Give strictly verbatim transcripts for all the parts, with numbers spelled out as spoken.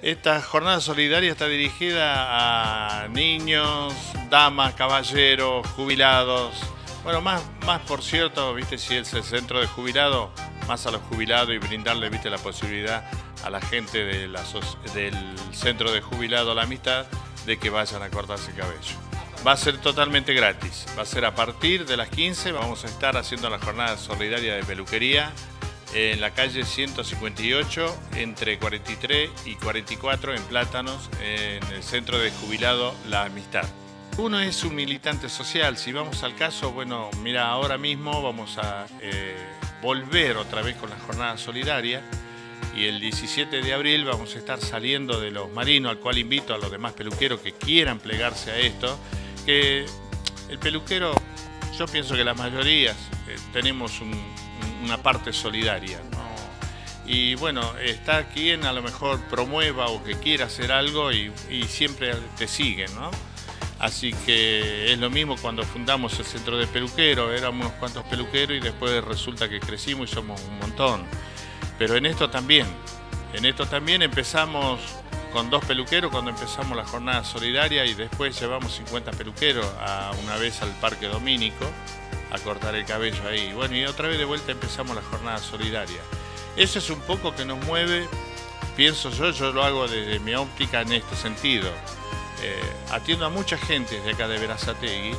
Esta jornada solidaria está dirigida a niños, damas, caballeros, jubilados. Bueno, más, más por cierto, viste, si es el centro de jubilados, más a los jubilados y brindarle, viste, la posibilidad a la gente de la, del centro de jubilados La Amistad de que vayan a cortarse el cabello. Va a ser totalmente gratis, va a ser a partir de las quince, vamos a estar haciendo la jornada solidaria de peluquería en la calle ciento cincuenta y ocho, entre cuarenta y tres y cuarenta y cuatro, en Plátanos, en el centro de jubilado La Amistad. Uno es un militante social. Si vamos al caso, bueno, mira, ahora mismo vamos a eh, volver otra vez con la jornada solidaria y el diecisiete de abril vamos a estar saliendo de Los Marinos, al cual invito a los demás peluqueros que quieran plegarse a esto, que el peluquero, yo pienso que la mayoría eh, tenemos un, una parte solidaria, ¿no? Y bueno, está quien a lo mejor promueva o que quiera hacer algo y, y siempre te siguen, ¿no? Así que es lo mismo cuando fundamos el centro de peluqueros, éramos unos cuantos peluqueros y después resulta que crecimos y somos un montón. Pero en esto también, en esto también empezamos con dos peluqueros cuando empezamos la jornada solidaria y después llevamos cincuenta peluqueros a una vez al Parque Domínico a cortar el cabello ahí. Bueno, y otra vez de vuelta empezamos la jornada solidaria. Eso es un poco que nos mueve, pienso yo, yo lo hago desde mi óptica en este sentido. Eh, atiendo a mucha gente de acá de Berazategui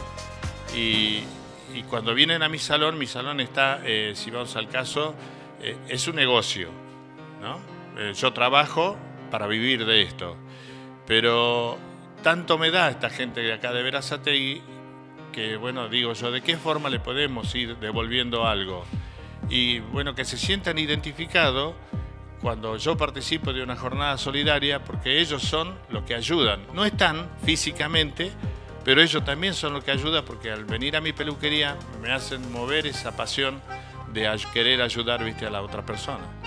y, y cuando vienen a mi salón, mi salón está, eh, si vamos al caso, eh, es un negocio, ¿no? Eh, yo trabajo para vivir de esto, pero tanto me da esta gente de acá de Berazategui que, bueno, digo yo, ¿de qué forma le podemos ir devolviendo algo? Y bueno, que se sientan identificados cuando yo participo de una jornada solidaria, porque ellos son los que ayudan. No están físicamente, pero ellos también son los que ayudan, porque al venir a mi peluquería me hacen mover esa pasión de querer ayudar, viste, a la otra persona.